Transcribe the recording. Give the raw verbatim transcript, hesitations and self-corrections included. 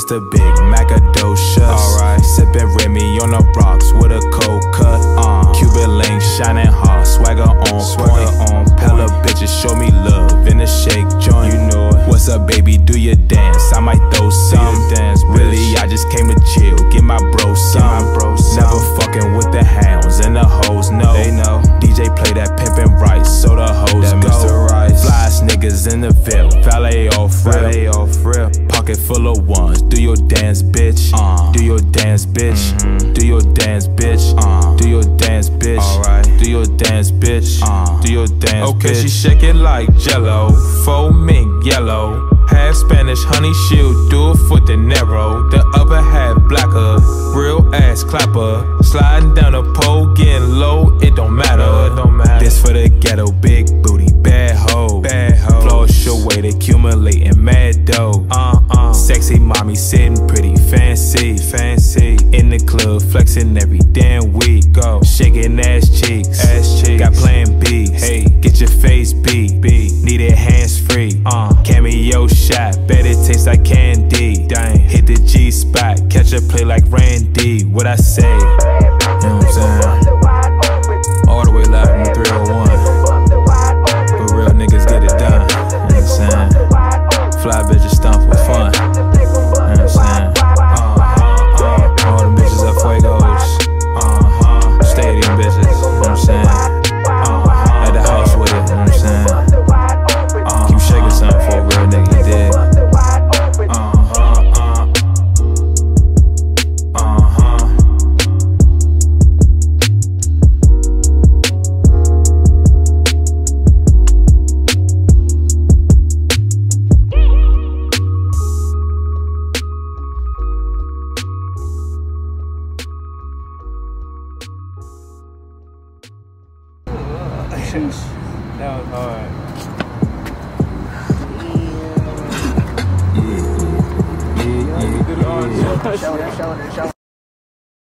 the big Macadocious. Alright, sippin' Remy on the rocks with a cold cut. Uh, Cuban link shining hard, swagger on swagger point. On hella bitches show me love in the shake joint. You know it. What's up, baby? Do your dance? I might throw some dance. Really, I just came to chill, get my bro some. My bro some. Never fucking with the hounds and the hoes. No, they know. D J play that pimpin' right, so the hoes that go. Mister Rice. Flies niggas in the Ville, valet off real. Valet off real. Pocket full of ones. Do your dance, bitch. Uh. Do your dance, bitch. Mm-hmm. Do your dance, bitch. Uh. Do your dance, bitch. Alright. Do your dance, bitch. Uh. Do your dance, okay, bitch. Okay, she shake it like Jello, faux mink yellow. Half Spanish, honey, she'll do it for dinero. The other half blacker, real ass clapper. Sliding down a pole, getting low, it don't matter. It don't matter. This for the ghetto, big booty, bad hoe. Bad hoe. Floss your weight, accumulating mad dough. Uh uh. Sexy mommy sitting pretty fancy, fancy. In the club, flexing every damn week. Go shaking ass cheeks, ass cheeks. Got plan B. Hey, get your face beat. B. Need it hands free. Uh. Cameo shot, bet it tastes like candy. Dang. Hit the G spot, catch a play like Randy. What I say? You know what I'm saying? All the way live from the three oh one. But real niggas get it done. You know what I'm saying? Fly bitches stomp for fun. You know what I'm saying? Uh-huh, uh, all them bitches at Fuegos. Uh-huh. Stadium bitches. You know what I'm saying? Uh-huh. At the house with it. You know what I'm saying? Uh-huh. Keep shaking something for a real nigga, you dig? That was hard. Yeah, yeah, yeah, yeah. Shoulder, shoulder, shoulder.